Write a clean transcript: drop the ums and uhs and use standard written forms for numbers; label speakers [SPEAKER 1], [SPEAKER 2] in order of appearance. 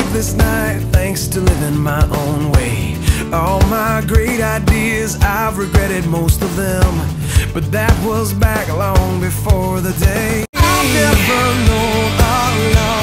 [SPEAKER 1] of this night thanks to living my own way. All my great ideas, I've regretted most of them, but that was back long before the day. I've never known a love